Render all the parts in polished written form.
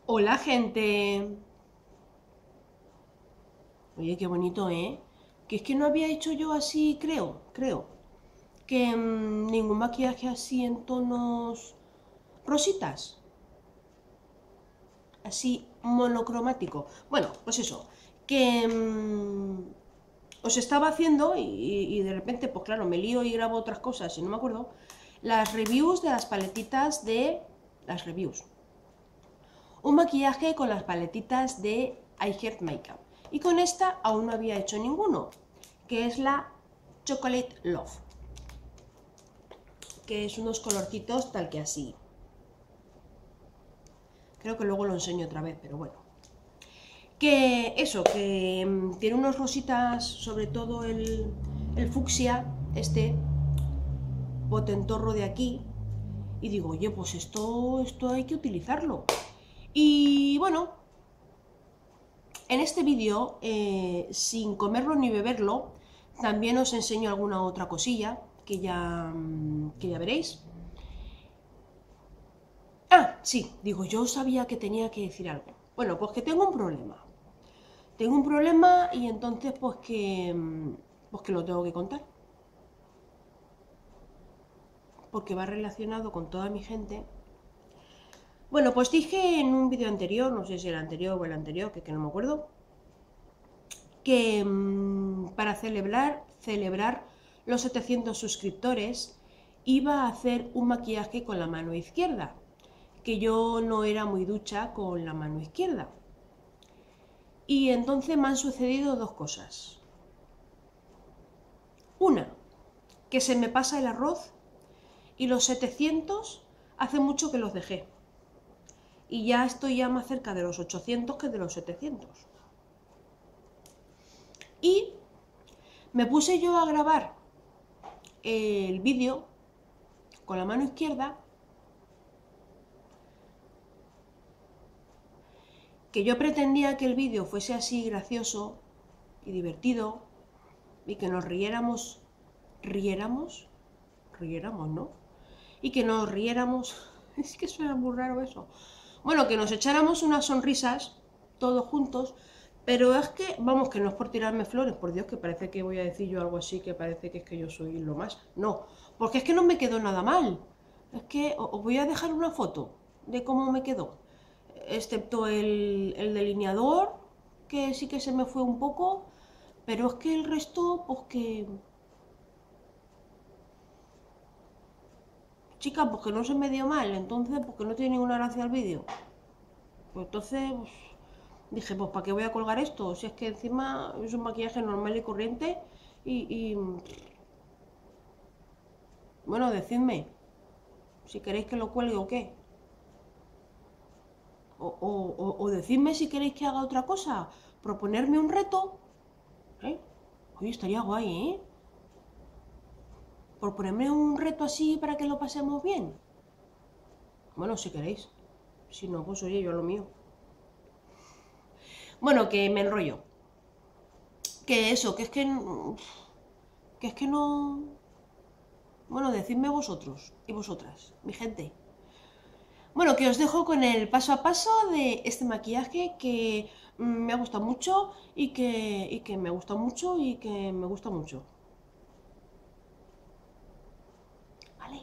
Hola, gente. Oye, qué bonito, ¿eh? Que es que no había hecho yo así, creo. Que ningún maquillaje así en tonos rositas, así monocromático. Bueno, pues eso, que os estaba haciendo y de repente, pues claro, me lío y grabo otras cosas y no me acuerdo. Las reviews de las paletitas de... Las reviews. Un maquillaje con las paletitas de I Heart Makeup. Y con esta aún no había hecho ninguno, que es la Chocolate Love, que es unos colorcitos tal que así. Creo que luego lo enseño otra vez, pero bueno. Que eso, que tiene unos rositas, sobre todo el fucsia, este potentorro de aquí. Y digo, oye, pues esto hay que utilizarlo. Y bueno, en este vídeo, sin comerlo ni beberlo, también os enseño alguna otra cosilla que ya veréis. Ah, sí, digo, yo sabía que tenía que decir algo. Bueno, pues que tengo un problema. Tengo un problema y entonces pues que lo tengo que contar. Porque va relacionado con toda mi gente. Bueno, pues dije en un vídeo anterior, no sé si el anterior o el anterior, que no me acuerdo, que para celebrar los 700 suscriptores iba a hacer un maquillaje con la mano izquierda, que yo no era muy ducha con la mano izquierda. Y entonces me han sucedido dos cosas. Una, que se me pasa el arroz y los 700 hace mucho que los dejé. Y ya estoy ya más cerca de los 800 que de los 700. Y me puse yo a grabar el vídeo con la mano izquierda, que yo pretendía que el vídeo fuese así gracioso y divertido y que nos riéramos, ¿no? Y que nos riéramos, es que suena muy raro eso. Bueno, que nos echáramos unas sonrisas todos juntos, pero es que, vamos, que no es por tirarme flores, por Dios, que parece que voy a decir yo algo así, que parece que es que yo soy lo más. No, porque es que no me quedó nada mal. Es que os voy a dejar una foto de cómo me quedó, excepto el delineador, que sí que se me fue un poco, pero es que el resto, pues que... Chica, pues que no se me dio mal, entonces, porque no tiene ninguna gracia el vídeo. Pues entonces, pues, dije, pues ¿para qué voy a colgar esto? Si es que encima es un maquillaje normal y corriente y bueno, decidme si queréis que lo cuelgue o qué. O decidme si queréis que haga otra cosa. Proponerme un reto. ¿Eh? Oye, estaría guay, ¿eh? Proponerme un reto así para que lo pasemos bien. Bueno, si queréis. Si no, pues oye, yo lo mío. Bueno, que me enrollo. Que eso, que es que no... Bueno, decidme vosotros y vosotras, mi gente. Bueno, que os dejo con el paso a paso de este maquillaje que me ha gustado mucho y que me gusta mucho y que me gusta mucho. ¿Vale?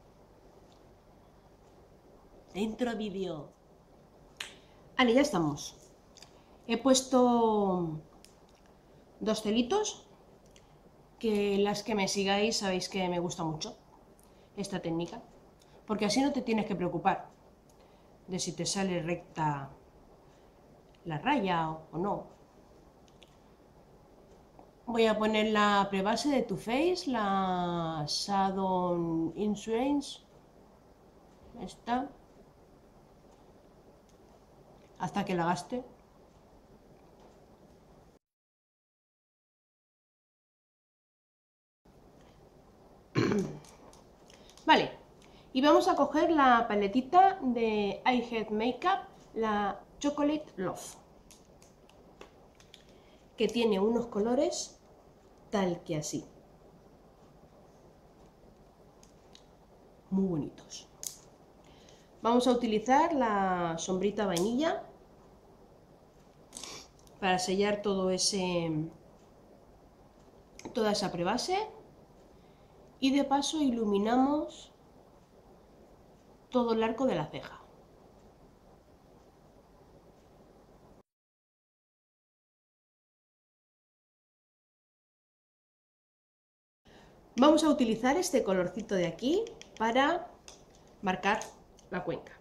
Dentro vídeo. Vale, ya estamos. He puesto dos celitos, que las que me sigáis sabéis que me gusta mucho esta técnica, porque así no te tienes que preocupar de si te sale recta la raya o no. Voy a poner la prebase de Too Faced, la Shadow Insurance, esta, hasta que la gaste. Vale, y vamos a coger la paletita de I Heart Makeup, la Chocolate Love, que tiene unos colores tal que así, muy bonitos. Vamos a utilizar la sombrita vainilla para sellar toda esa prebase, y de paso iluminamos todo el arco de la ceja. Vamos a utilizar este colorcito de aquí para marcar la cuenca.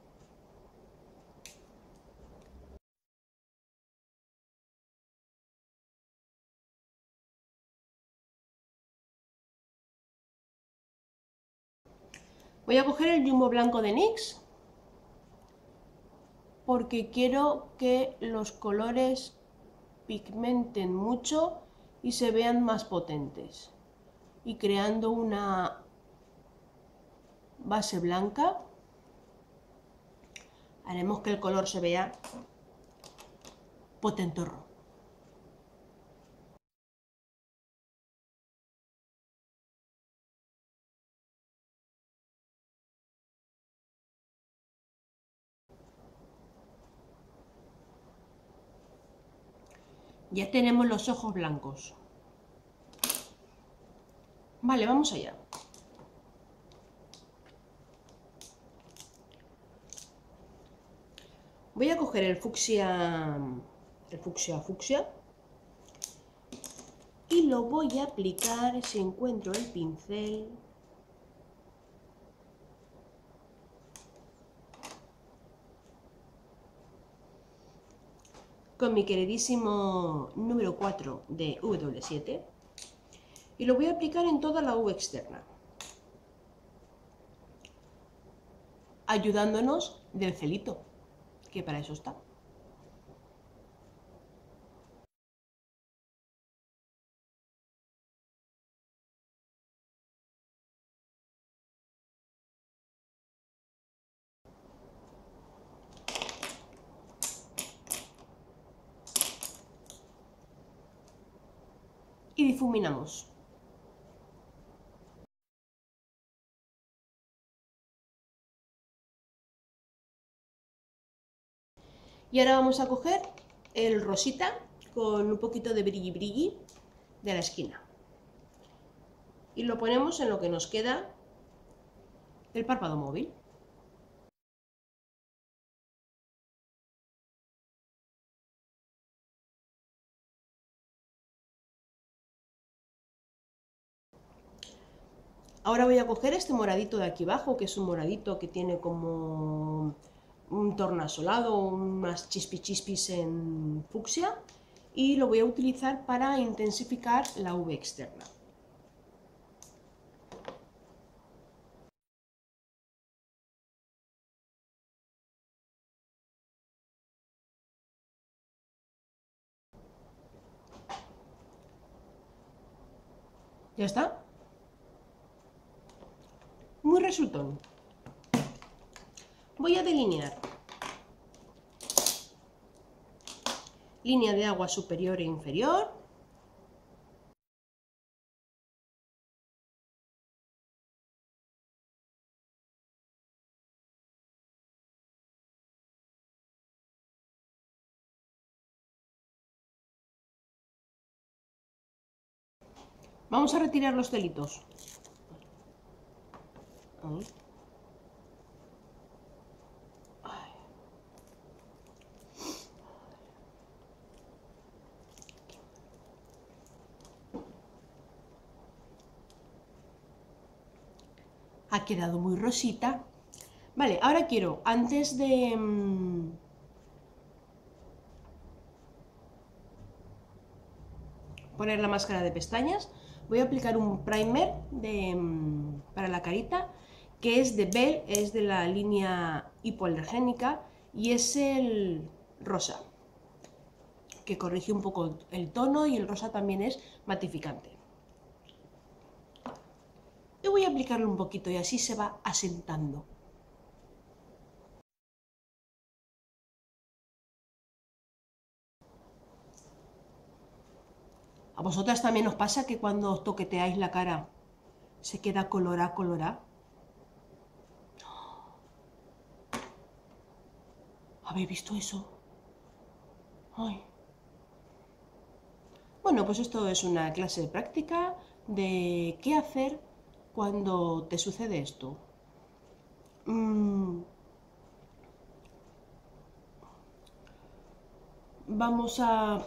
Voy a coger el jumbo blanco de NYX porque quiero que los colores pigmenten mucho y se vean más potentes. Y creando una base blanca, haremos que el color se vea potentorro. Ya tenemos los ojos blancos. Vale, vamos allá. Voy a coger el fucsia y lo voy a aplicar, si encuentro el pincel, con mi queridísimo número 4 de W7, y lo voy a aplicar en toda la V externa, ayudándonos del celito, que para eso está. Y difuminamos. Y ahora vamos a coger el rosita con un poquito de brilli brilli de la esquina y lo ponemos en lo que nos queda el párpado móvil. Ahora voy a coger este moradito de aquí abajo, que es un moradito que tiene como un tornasolado, unas chispis en fucsia, y lo voy a utilizar para intensificar la V externa. ¿Ya está? Muy resultón. Voy a delinear. Línea de agua superior e inferior. Vamos a retirar los celitos. Ahí. Ha quedado muy rosita. Vale, ahora quiero, antes de poner la máscara de pestañas, voy a aplicar un primer para la carita, que es de Belle, es de la línea hipoalergénica, y es el rosa, que corrige un poco el tono, y el rosa también es matificante. Y voy a aplicarlo un poquito y así se va asentando. ¿A vosotras también os pasa que cuando os toqueteáis la cara se queda colorá? ¿Habéis visto eso? Ay. Bueno, pues esto es una clase práctica de qué hacer cuando te sucede esto. Mm, vamos a...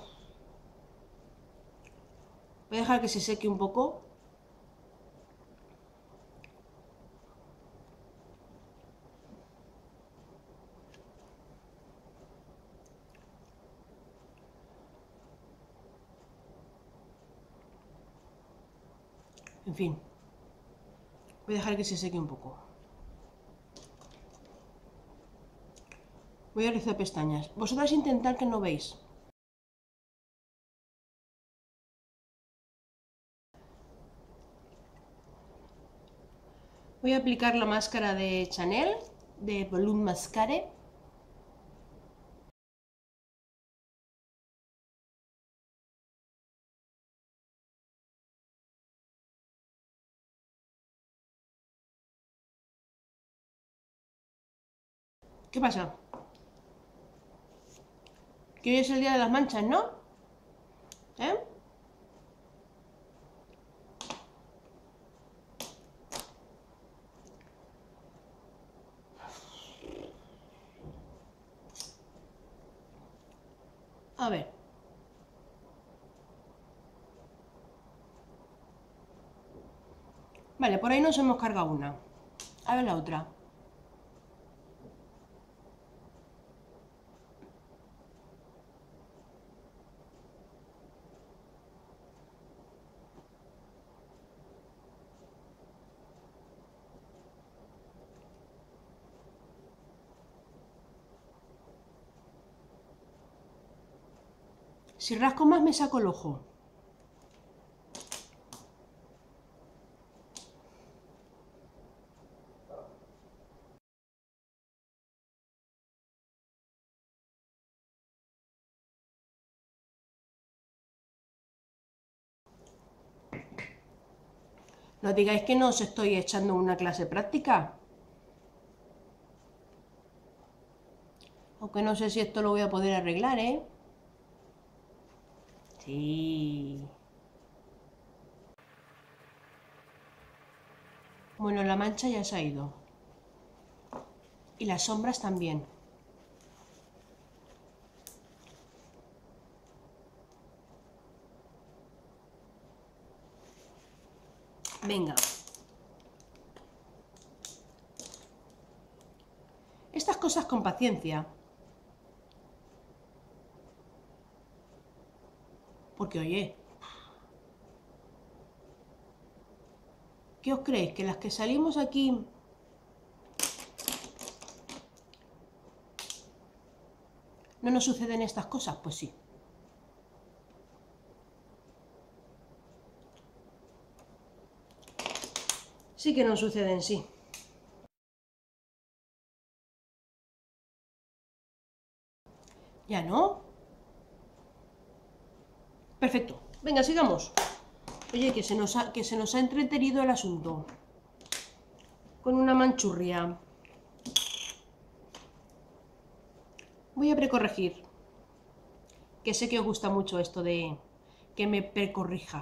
Voy a dejar que se seque un poco. En fin, voy a dejar que se seque un poco. Voy a rizar pestañas. Vosotras intentad que no veis. Voy a aplicar la máscara de Chanel, de Volume Mascara. ¿Qué pasa? Que hoy es el día de las manchas, ¿no? ¿Eh? A ver. Vale, por ahí nos hemos cargado una. A ver la otra. Si rasco más me saco el ojo. No digáis que no os estoy echando una clase práctica. Aunque no sé si esto lo voy a poder arreglar, ¿eh? Sí. Bueno, la mancha ya se ha ido. Y las sombras también. Venga. Estas cosas con paciencia. Porque, oye, ¿qué os creéis? ¿Que las que salimos aquí no nos suceden estas cosas? Pues sí. Sí que nos suceden, sí. ¿Ya no? Perfecto. Venga, sigamos. Oye, que se nos ha entretenido el asunto. Con una manchurria. Voy a precorregir. Que sé que os gusta mucho esto de que me precorrija.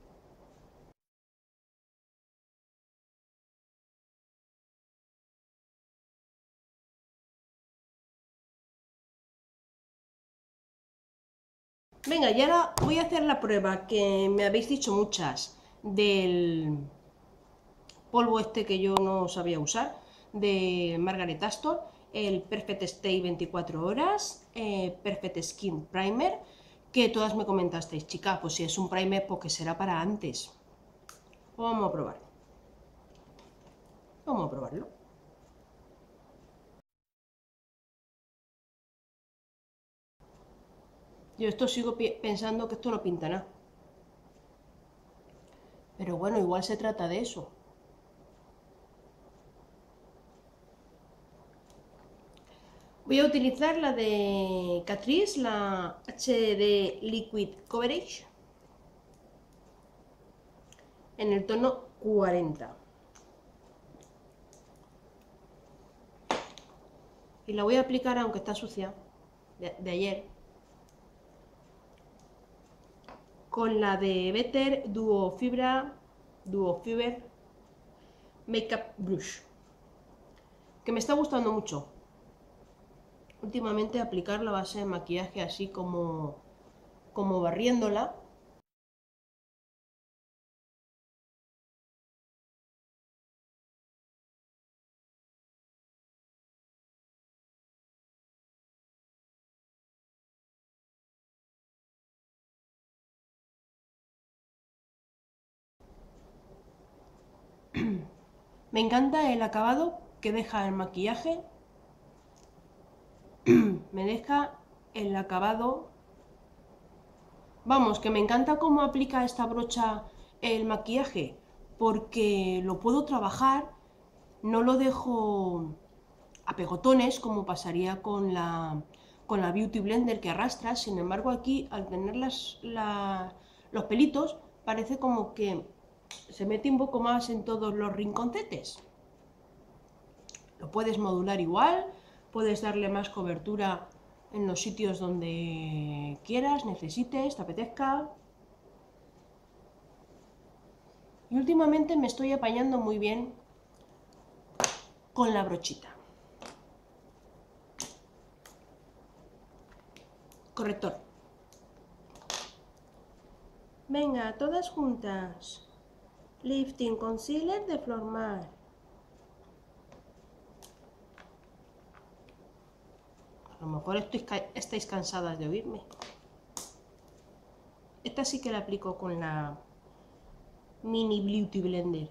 Venga, y ahora voy a hacer la prueba que me habéis dicho muchas del polvo este que yo no sabía usar, de Margaret Astor, el Perfect Stay 24 horas, Perfect Skin Primer, que todas me comentasteis, chica, pues si es un primer, pues que será para antes. Pues vamos a probar. Vamos a probarlo. Yo esto sigo pensando que esto no pinta nada. Pero bueno, igual se trata de eso. Voy a utilizar la de Catrice, la HD Liquid Coverage, en el tono 40. Y la voy a aplicar, aunque está sucia, de ayer, con la de Better Duo Fiber Makeup Brush, que me está gustando mucho. Últimamente aplicar la base de maquillaje así como barriéndola. Me encanta el acabado que deja el maquillaje. Me deja el acabado. Vamos, que me encanta cómo aplica esta brocha el maquillaje, porque lo puedo trabajar, no lo dejo a pegotones como pasaría con la Beauty Blender que arrastra. Sin embargo, aquí al tener los pelitos parece como que se mete un poco más en todos los rinconcetes. Lo puedes modular igual, puedes darle más cobertura en los sitios donde quieras, necesites, te apetezca. Y últimamente me estoy apañando muy bien con la brochita. Corrector. Venga, todas juntas. Lifting Concealer de Flormar. A lo mejor estáis cansadas de oírme. Esta sí que la aplico con la Mini Beauty Blender.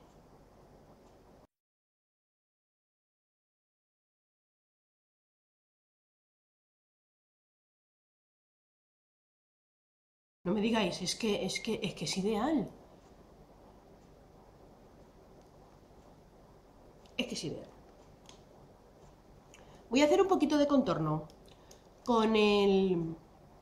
No me digáis, es que es ideal. Es que es ideal. Voy a hacer un poquito de contorno con el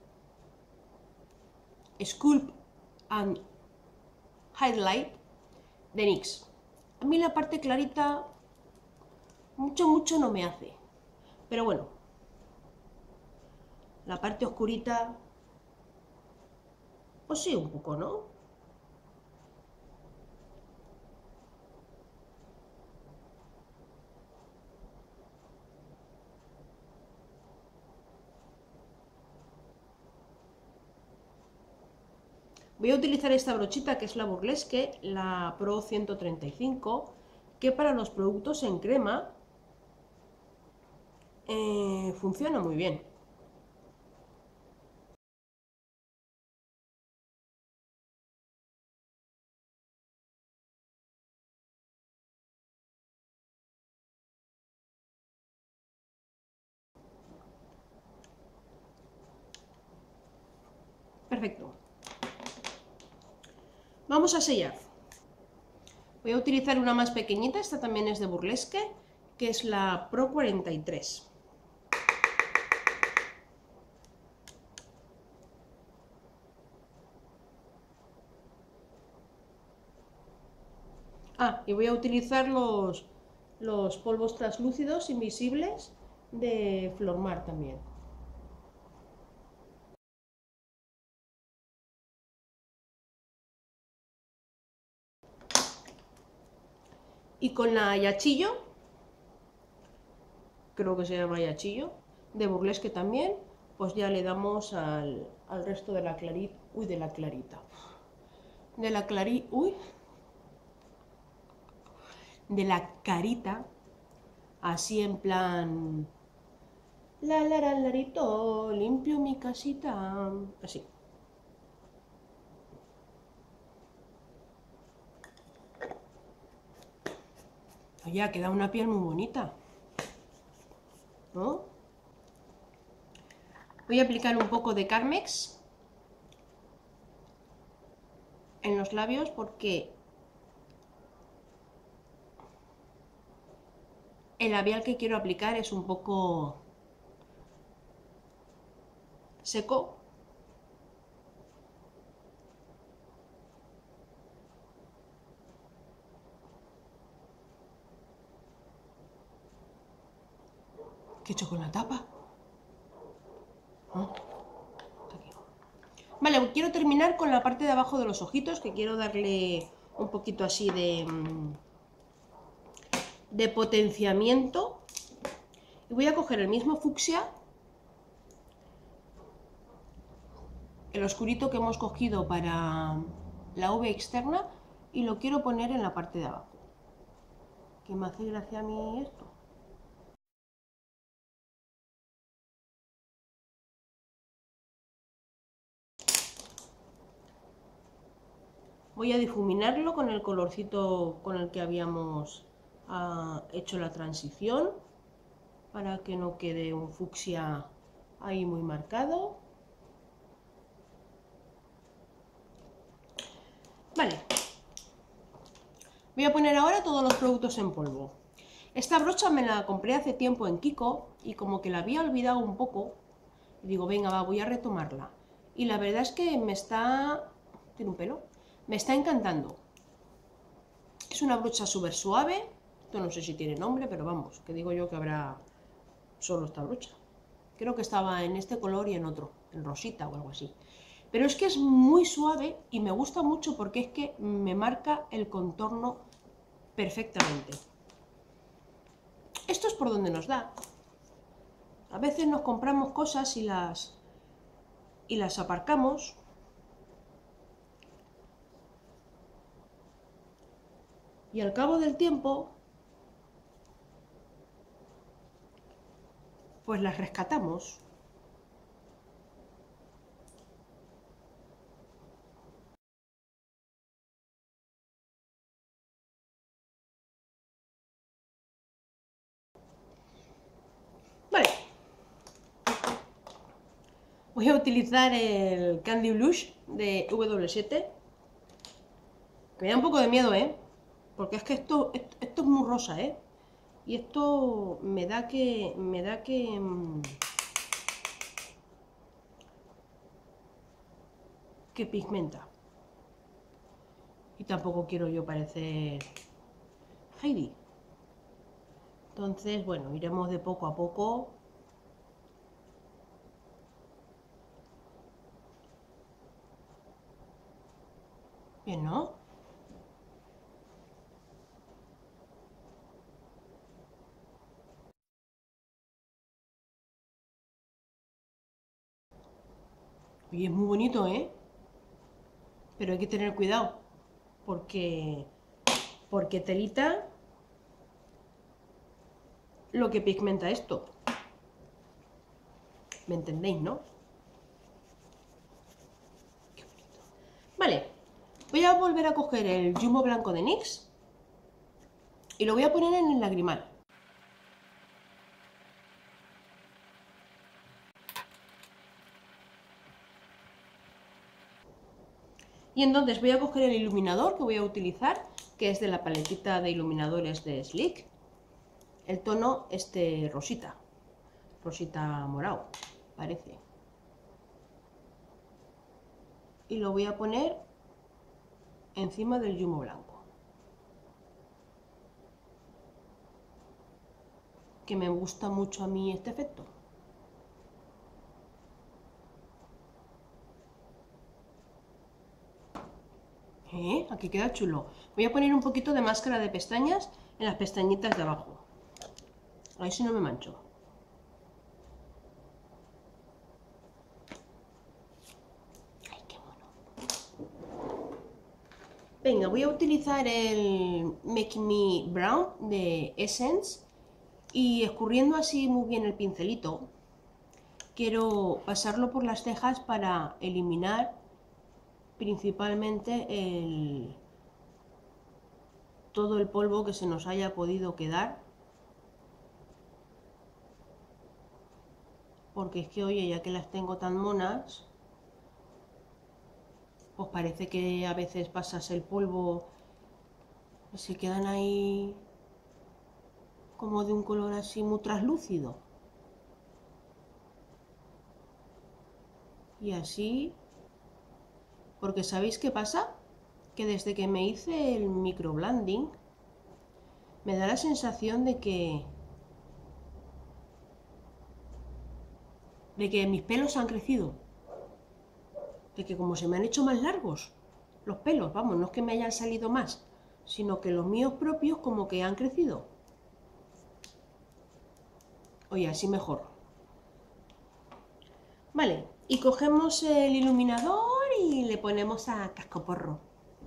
Sculpt and Highlight de NYX. A mí la parte clarita mucho no me hace. Pero bueno, la parte oscurita, pues sí, un poco, ¿no? Voy a utilizar esta brochita que es la Burlesque, la Pro 135, que para los productos en crema funciona muy bien. Perfecto. Vamos a sellar. Voy a utilizar una más pequeñita, esta también es de Burlesque, que es la Pro 43. Ah, y voy a utilizar los polvos translúcidos invisibles de Flormar también. Y con la Yachillo, creo que se llama Yachillo, de Burlesque también, pues ya le damos al resto de la clarita. Uy, de la clarita. De la clarita. Uy. De la carita. Así en plan. Larito, limpio mi casita. Así. Oye, ha quedado una piel muy bonita, ¿no? Voy a aplicar un poco de Carmex en los labios porque el labial que quiero aplicar es un poco seco. ¿Qué he hecho con la tapa? ¿No? Está aquí. Vale, quiero terminar con la parte de abajo de los ojitos, que quiero darle un poquito así de potenciamiento. Y voy a coger el mismo fucsia, el oscurito que hemos cogido para la V externa, y lo quiero poner en la parte de abajo. Que me hace gracia a mí esto. Voy a difuminarlo con el colorcito con el que habíamos hecho la transición, para que no quede un fucsia ahí muy marcado. Vale. Voy a poner ahora todos los productos en polvo. Esta brocha me la compré hace tiempo en Kiko y como que la había olvidado un poco. Digo, venga, va, voy a retomarla. Y la verdad es que me está... Tiene un pelo. Me está encantando. Es una brocha súper suave. Esto no sé si tiene nombre, pero vamos, que digo yo que habrá solo esta brocha. Creo que estaba en este color y en otro, en rosita o algo así. Pero es que es muy suave y me gusta mucho porque es que me marca el contorno perfectamente. Esto es por donde nos da. A veces nos compramos cosas y las aparcamos. Y al cabo del tiempo, pues las rescatamos. Vale. Voy a utilizar el Candy Blush de W7. Que me da un poco de miedo, ¿eh? Porque es que esto es muy rosa, ¿eh? Y esto me da que que pigmenta. Y tampoco quiero yo parecer Heidi. Entonces, bueno, iremos de poco a poco. Bien, ¿no? Oye, es muy bonito, ¿eh? Pero hay que tener cuidado. Porque telita lo que pigmenta esto. ¿Me entendéis, no? Qué bonito. Vale, voy a volver a coger el Jumbo blanco de NYX y lo voy a poner en el lagrimal. Y entonces voy a coger el iluminador que voy a utilizar, que es de la paletita de iluminadores de Sleek. El tono este rosita, rosita morado, parece. Y lo voy a poner encima del Jumbo blanco. Que me gusta mucho a mí este efecto. Aquí queda chulo. Voy a poner un poquito de máscara de pestañas en las pestañitas de abajo. A ver si no me mancho. Ay, qué mono. Venga, voy a utilizar el Make Me Brown de Essence y escurriendo así muy bien el pincelito, quiero pasarlo por las cejas para eliminar principalmente todo el polvo que se nos haya podido quedar. Porque es que, oye, ya que las tengo tan monas, pues parece que a veces pasas el polvo y se quedan ahí como de un color así muy translúcido. Y así, porque ¿sabéis qué pasa? Que desde que me hice el microblending, me da la sensación de que de que mis pelos han crecido. De que como se me han hecho más largos los pelos, vamos, no es que me hayan salido más, sino que los míos propios como que han crecido. Oye, así mejor. Vale, y cogemos el iluminador y le ponemos a cascoporro.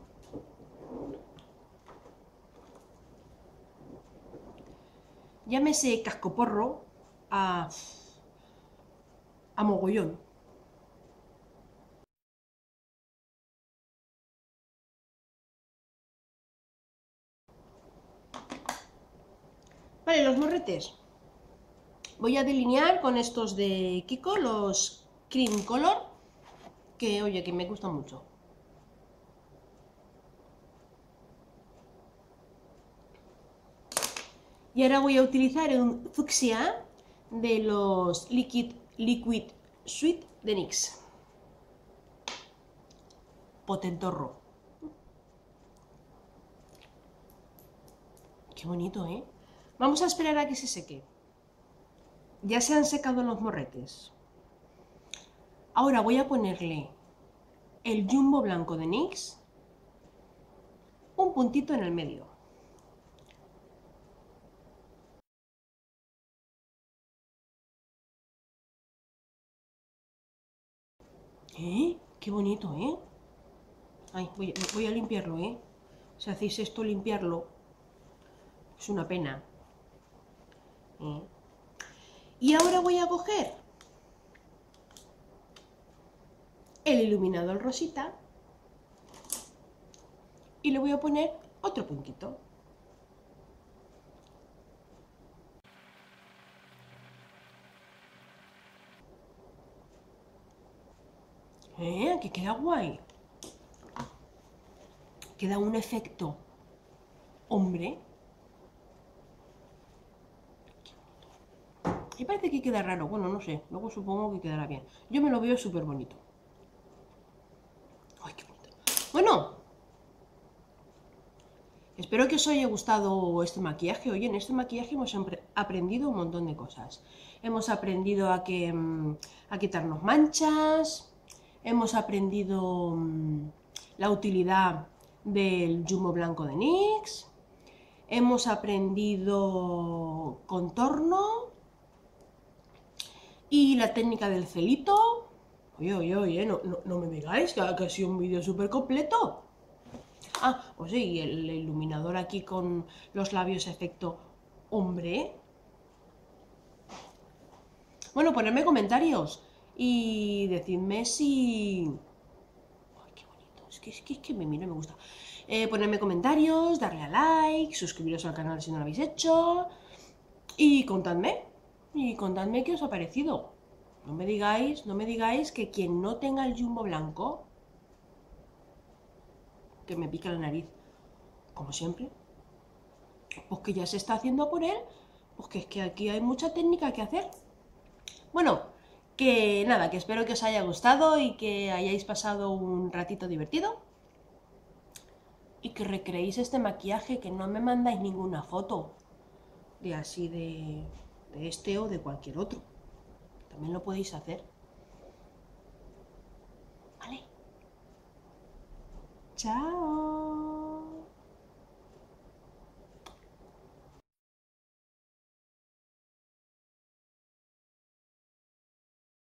Llámese cascoporro a mogollón. Vale, los morretes. Voy a delinear con estos de Kiko, los Cream Color, que oye, que me gustan mucho. Y ahora voy a utilizar un fucsia de los Liquid Sweet de NYX. Potentorro. Qué bonito, ¿eh? Vamos a esperar a que se seque. Ya se han secado los morretes. Ahora voy a ponerle el jumbo blanco de NYX, un puntito en el medio. Qué bonito, ¿eh? Ay, voy a limpiarlo, ¿eh? Si hacéis esto, limpiarlo es una pena. Y ahora voy a coger el iluminador rosita y le voy a poner otro puntito. Que queda guay. Queda un efecto hombre. Y parece que queda raro. Bueno, no sé. Luego supongo que quedará bien. Yo me lo veo súper bonito. Ay, qué bonito. Bueno. Espero que os haya gustado este maquillaje. Oye, en este maquillaje hemos aprendido un montón de cosas. Hemos aprendido a quitarnos manchas. Hemos aprendido la utilidad del jumbo blanco de NYX. Hemos aprendido contorno y la técnica del celito. Oye, no me digáis que ha sido un vídeo súper completo. Ah, pues sí, y el iluminador aquí con los labios efecto hombre. Bueno, ponedme comentarios y decidme si... Ay, qué bonito, es que me gusta. Ponedme comentarios, darle a like, suscribiros al canal si no lo habéis hecho y contadme qué os ha parecido. No me digáis que quien no tenga el jumbo blanco, que me pica la nariz, como siempre, pues que ya se está haciendo por él, pues que es que aquí hay mucha técnica que hacer. Bueno, que nada, que espero que os haya gustado y que hayáis pasado un ratito divertido. Y que recreéis este maquillaje, que no me mandáis ninguna foto de así de este o de cualquier otro. También lo podéis hacer. ¿Vale? Chao.